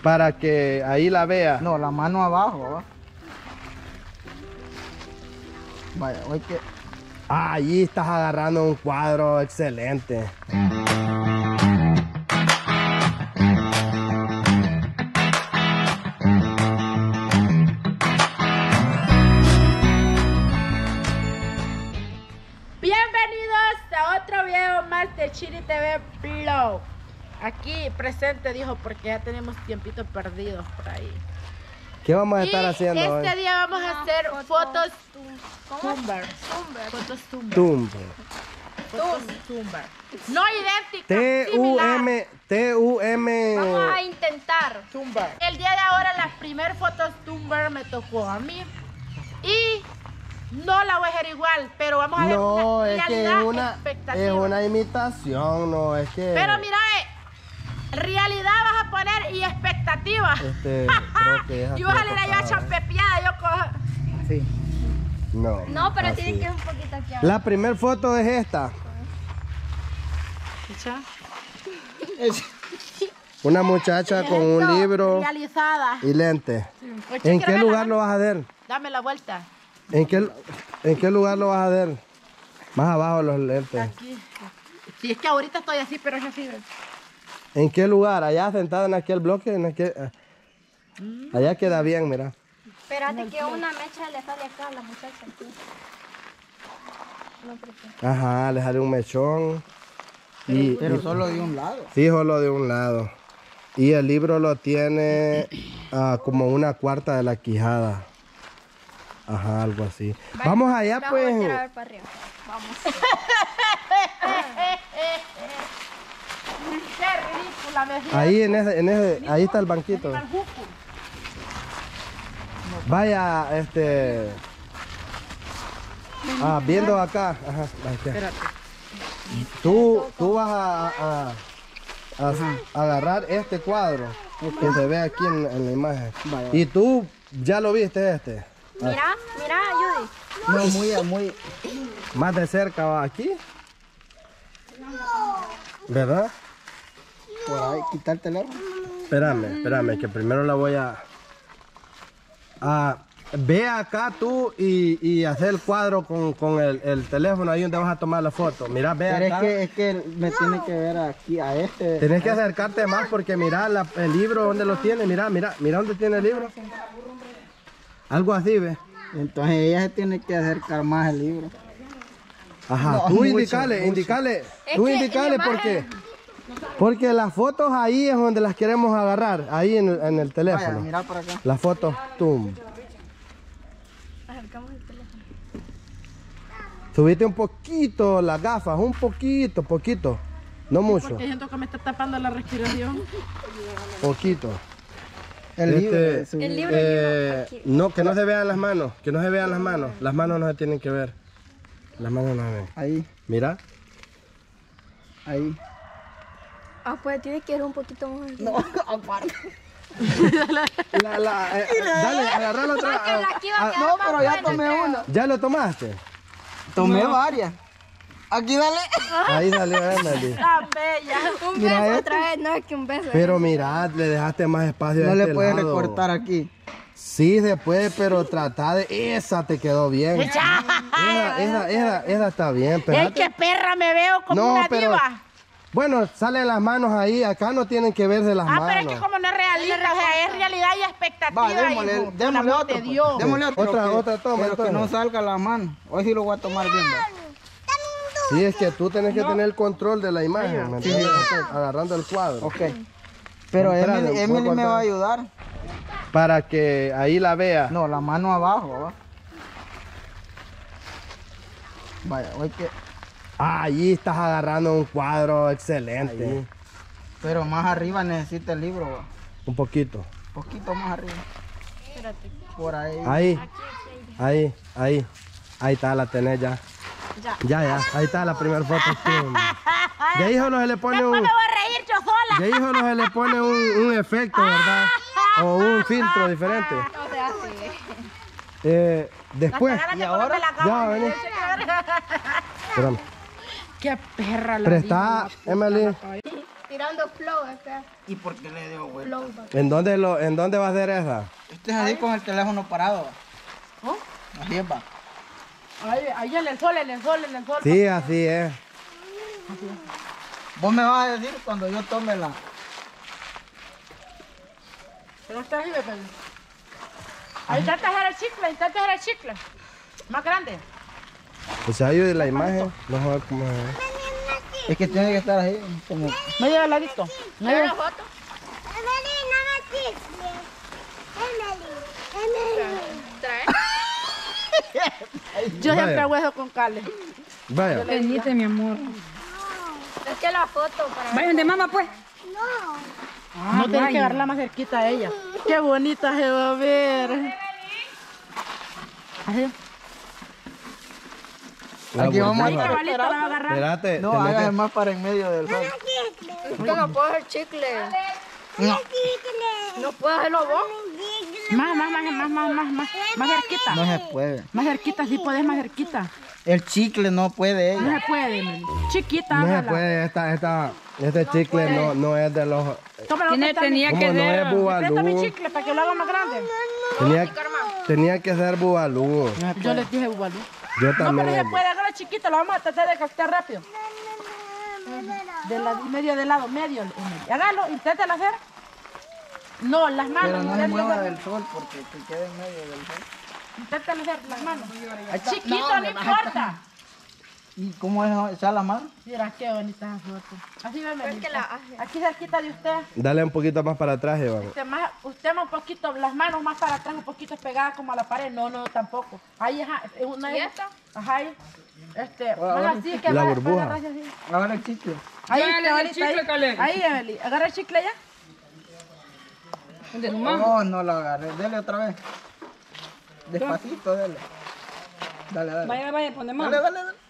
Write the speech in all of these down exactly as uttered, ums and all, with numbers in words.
Para que ahí la vea. No, la mano abajo, ¿va? Vaya, hoy que... Ah, allí estás agarrando un cuadro excelente. Bienvenidos a otro video más de Chiri T V Vlog. Aquí presente, dijo, porque ya tenemos tiempitos perdidos por ahí. ¿Qué vamos a Y estar haciendo este hoy? día vamos a hacer foto, fotos ¿cómo? Tumblr. Fotos Tumblr. Tumblr. Fotos Tumblr. No idénticas, T U similar. M T U M Vamos a intentar. Tumblr. El día de ahora las primeras fotos Tumblr me tocó a mí. Y no la voy a hacer igual, pero vamos a ver No, una es que realidad es una, expectativa. es una imitación, no, es que... Pero mira, eh, realidad vas a poner y expectativa. Este, creo que es así Y vas a de leer yo tocado, champepiada, yo cojo. Sí. No, No, pero así. tiene que ir un poquito aquí abajo. La primera foto es esta. ¿Escucha? Una muchacha con un Esto, libro realizada. y lentes. Oye, ¿En quiero qué ver la lugar lo mano. vas a hacer? Dame la vuelta. ¿En qué, ¿En qué lugar lo vas a hacer? Más abajo los lentes. Aquí. Sí, es que ahorita estoy así, pero es así. ¿Ves? ¿En qué lugar? Allá sentado en aquel bloque, en aquel... Allá queda bien, mira. Espérate que una mecha le sale acá a la muchacha aquí. No, porque... Ajá, le sale un mechón. Y, Pero y- solo de un lado. sí, solo de un lado. Y el libro lo tiene ah, como una cuarta de la quijada. Ajá, algo así. Vamos allá, Vamos a pues. voltear a ver para arriba. Vamos. Qué ridícula, me río. Ahí en ese, en ese, ahí está el banquito. Al juco. Vaya, este. Ah, viendo acá. Ajá, acá. Espérate. Tú, tú vas a, a- a- a agarrar este cuadro que se ve aquí en, en la imagen. Vaya. Y tú ya lo viste este. Mira, mira, Judy. No, muy, muy... Más de cerca va aquí. ¿Verdad? Por ahí, quitar el teléfono. Espérame, espérame, que primero la voy a... a ve acá tú y, y hacer el cuadro con, con el, el teléfono ahí donde vas a tomar la foto. Mira, ve Pero es acá. que, es que me tiene que ver aquí, a este. Tienes que acercarte más porque mira la- el libro donde lo tiene. Mira, mira, mira dónde tiene el libro. Algo así, ve. Entonces ella se tiene que acercar más al libro. Ajá, No, tú mucho, indicale, mucho. indicale, Es tú que indicale la porque, porque las fotos ahí es donde las queremos agarrar, ahí en el, en el Vaya, teléfono. mira para acá. Las fotos, tú. Acercamos el teléfono. Subiste un poquito las gafas, un poquito, poquito. No mucho, Porque siento que me está tapando la respiración. poquito. El Este, libro. es un- El libro Eh, aquí. no, que no se vean las manos, que no se vean las manos. Las manos no se tienen que ver. Las manos no se ven. Ahí, Mira. ahí. Ah, pues tiene que ir un poquito más. No, aparte. La, la, eh, dale, agarra la otra. Porque aquí va a ah, quedar No, más pero ya bueno, tomé creo. una. ¿Ya lo tomaste? Tomé varias. Aquí dale. Ahí salió Emily. La bella. Un Mira beso esto. otra vez, no es que un beso. Pero mira, le dejaste más espacio a No le este puedes lado. recortar aquí. Sí se puede, pero trata de... Esa te quedó bien. Esa, esa, esa, esa está bien, ¡Ey, espérate. qué perra me veo como No, una pero- diva! Bueno, salen las manos ahí. Acá no tienen que verse las Ah, manos. pero es que como no es realista, o sea, es realidad y expectativa. Va, démosle, hijo, por démosle amor otro. de pues. Dios. Démosle otro. Otra- que- otra toma, Pero que entonces. no salga la mano. Hoy sí lo voy a tomar bien. ¿va? Sí, es que tú tienes que tener el control de la imagen, ¿me entiendes? Agarrando el cuadro. Ok. Pero Espérate, Emily, voy a Emily me cortar. va a ayudar. Para que ahí la vea. No, la mano abajo. ¿va? Vaya, hoy que... Ah, allí estás agarrando un cuadro excelente. Pero más arriba necesita el libro. ¿va? Un poquito. Poquito más arriba. Espérate. Por ahí. Ahí, ahí, ahí. Ahí está, la tenés ya. Ya. Ya, ya. Ahí está la primera foto. Pum. De ahí solo se le pone Después un... me voy a reír yo sola. De ahí solo se le pone un, un efecto, ¿verdad? O un filtro diferente. No se hace. Eh, después... Hasta ganas ¿Y de ahora? ponerme la Ya, cama. vení. Espérame. Qué perra la Presta, diva, la Emily. puta. tirando flow acá. ¿Y por qué le dio vuelta? Flow. va. ¿En dónde, lo, ¿En dónde va a ser esa? Este es así con el teléfono parado. ¿Oh? Así es, va. Ahí, ahí en el sol, en el sol, en el sol. Sí, así es. Vos me vas a decir cuando yo tome la... Pero está ahí, bebé. Ahí intenta hacer el chicle, intenta hacer el chicle. Más grande. Pues ahí de la imagen. Vamos a ver cómo es. Es que tiene que estar ahí como... Medio de ladito. ¿Quiere Medio. una foto? Emily, no me chismes. Emily, Emily. ¿Trae? Yo Vaya. siempre hago eso con Cale. Vaya. Venite, mi amor. Es que la foto para... Vayan de mamá, pues. No. no tienes que vaya. agarrarla más cerquita a ella. Qué bonita se va a ver. Así. La Aquí vamos a burbuja. Cabalito la va a agarrar. Espérate. No, te hágase metes- más para en medio del sol. Es que no puedo hacer chicle. No, No puedo hacerlo vos. Más, más, más, más, más, más, más. Más cerquita. no se puede. Más cerquita, sí puedes más cerquita. El chicle no puede No ella. se puede, Emily. Chiquita, No se hágala. puede, esta, esta, este chicle no, no es de los... Tómala, Tiene, préstame. tenía ¿Cómo que no ser. es bubalú? Préstame chicle para que lo haga más grande. Tenía, tenía que ser bubalú. No se Yo puede. les dije bubalú. Yo No, también. pero se le- puede, hágala chiquita, lo vamos a tratar de captar rápido. De la, medio de lado, medio. Emily. Hágalo, inténtalo hacer. No, las manos. Pero no se inténtalo mueva hacer. del sol porque te queda en medio del sol. Inténtalo hacer las manos. Chiquito, No, no, me baja importa. ¿Y cómo es echar la mano? Mira, qué bonita esa foto. Así me Pero es que la hace. Aquí cerquita de usted. Dale un poquito más para atrás, Iván. Usted más, usted más un poquito, las manos más para atrás, un poquito pegadas como a la pared. No, no, tampoco. Ahí, ajá. es Una ¿Y esta? Ajá, ahí. Este, Ahora, más ahora. así que La va- va a burbuja. agarrarse así. Ahora el chicle. Ahí, Dale el cabalito, chicle, ahí. Caleb. Ahí, Emily. Agarra el chicle ya. De su mamá. Oh, no lo agarré. Dele otra vez. Despacito, dele. Dale, dale. Vaya, vaya, pon de Dale, mamá. dale, dale.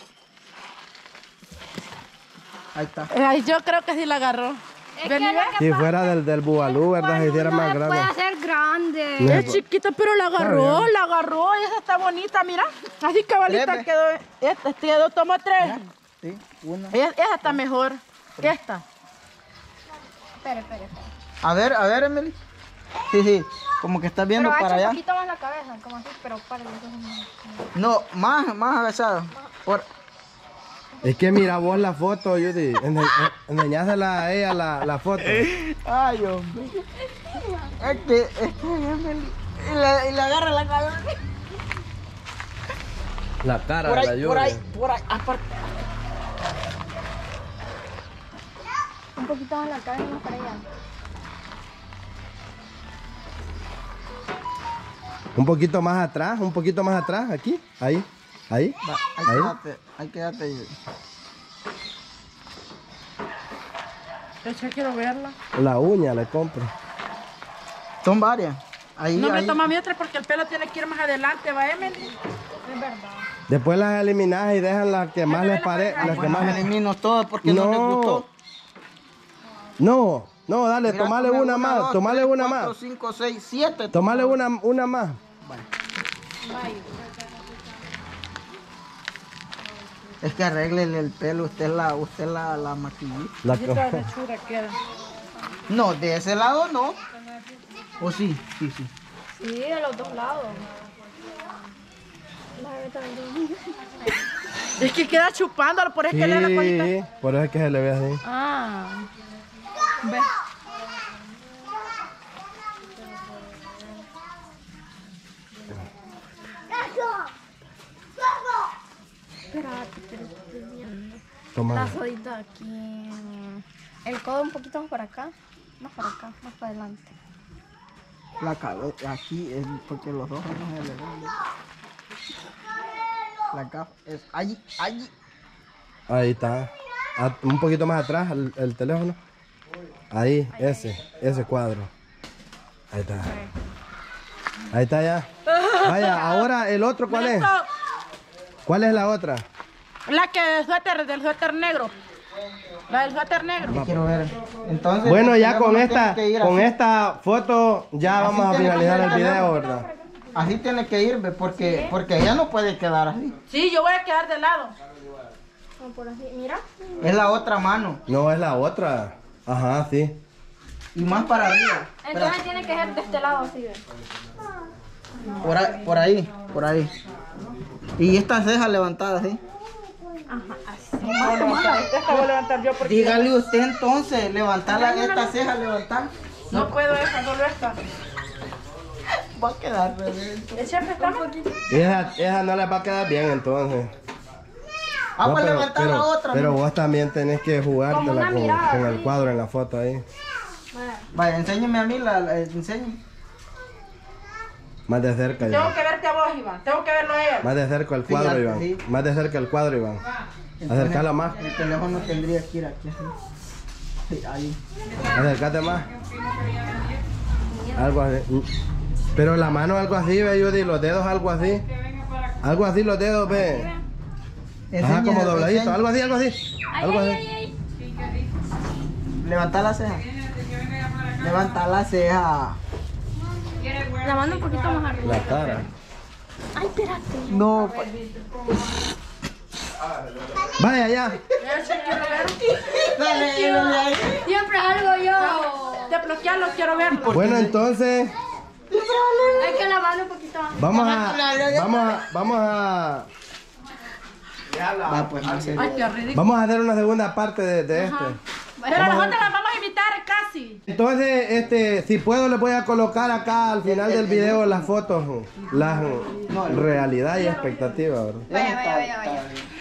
Ahí está. Eh, Ay, yo creo que sí la agarró. Es Vení, que ve. lo Si fuera del, del bubalú, ¿verdad? Si hiciera más no grande. puede hacer grande. No. Es chiquita, pero la agarró, bien. la agarró. Esa está bonita, mira. Así cabalita Treme. quedó. Esta quedó, toma tres. Sí, una. Esa, esa está mejor que esta. Espera, espera, espera. A ver, a ver, Emily. Sí, sí. Como que estás viendo Pero para hacha allá. un poquito más la cabeza, como así, pero para los ojos. No, más, más agachado. Por... Es que mira vos la foto, Judy. Ende- eh, Enseñásela a ella la, la foto. Ay, hombre. Es que, es que Emily. Y le, y le agarra la cabeza. La cara Por de la ahí, Judy. por ahí, por ahí. Aparte. Un poquito más la cabeza, más para allá. Un poquito más atrás, un poquito más atrás, aquí, ahí, ahí, Va, ahí ahí. quédate, ahí quédate. ahí. Yo ya quiero verla. La uña le compro. Son varias. Ahí, No me ahí. toma mi otra porque el pelo tiene que ir más adelante, va Emily. Es verdad. Después las eliminas y dejan las que más les parezca, las que Bueno, más les... elimino todas porque no, les gustó. No, no, dale, Mira, tomale tome una más, dos, tomale tres, una cuatro, más. cinco, seis, siete. Tomale una, una más. Es que arréglele el pelo, usted la, usted la, la maquillista. La Así toda rechura queda. No, de ese lado no. ¿O sí? Sí, sí. Sí, de los dos lados. Déjame también. Es que queda chupándolo, por eso es que le da la colita. Sí, por eso es que se le ve así. Ah. Ve. Espérate, pero estoy viendo. Toma. La sodita aquí. El codo un poquito más para acá. Más para acá, más para adelante. La cabeza, aquí es porque los ojos no se le ven. La gafa es allí, allí. Ahí está. A- un poquito más atrás el, el teléfono. Ahí, ese, ese cuadro. Ahí está. Ahí está ya. Vaya, ahora el otro, ¿cuál es? Esto, ¿Cuál es la otra? la que del suéter, del suéter negro. La del suéter negro. Quiero ver. Entonces, Bueno, el ya con teléfono esta, tiene que ir con así. esta foto ya vamos a tiene que finalizar ser el el video, teléfono. ¿verdad? Así tiene que ir, ve, porque, porque ella no puede quedar así. Sí, yo voy a quedar de lado. O por así, mira. Es la otra mano. No, es la otra. Ajá, sí. Y más para arriba. Entonces tiene que ser de este lado así, ¿ves? Por ahí, por ahí, por ahí. Y estas cejas levantadas, ¿sí? Ajá, así. No, no, esta, esta voy a levantar yo porque Dígale usted entonces, levantar la- estas cejas, levantar. no puedo esa, solo esta. Va a quedar revés. El chef está un poquito. Esa, esa no le va a quedar bien entonces. Ah, No, pues pero, levantar pero- la otra. pero ¿no? vos también tenés que Como jugártela una con, mirada, con el sí. cuadro en la foto ahí. Vaya, enséñeme a mí, la, la enséñeme. Más de cerca, Tengo Iván. que verte a vos, Iván. Tengo que verlo a él. Más de cerca el cuadro, Sí, ya, Iván. sí. Más de cerca el cuadro, Iván. Acercalo más. El teléfono tendría que ir aquí. así. Sí, ahí. Acércate más. Algo así. Pero la mano algo así, ve, Judy. Los dedos algo así. Algo así los dedos, ve. Ajá, Enséñeme, como dobladito. enséñeme. Algo así, algo así. Ay, Algo ay, así. ay, ay. Levanta la ceja. Levanta la ceja. La mano un poquito más arriba. La cara. Ay, espérate. No, pa- Vaya, ya. El chef quiero ver. dale, dale ahí. Siempre algo yo. Desbloquearlo, quiero verlo. Bueno, entonces, Hay que la mano un poquito más. vamos a. Vamos a. Vamos a. Va, pues, no sé. Ay, qué ridículo. Vamos a hacer una segunda parte de, de este. Pero Vamos a nosotros ver. las vamos a invitar casi. Entonces, este, si puedo, les voy a colocar acá al final del video las fotos, las realidad y expectativa, ¿verdad? Ya Vaya, está, vaya, vaya, está vaya. bien.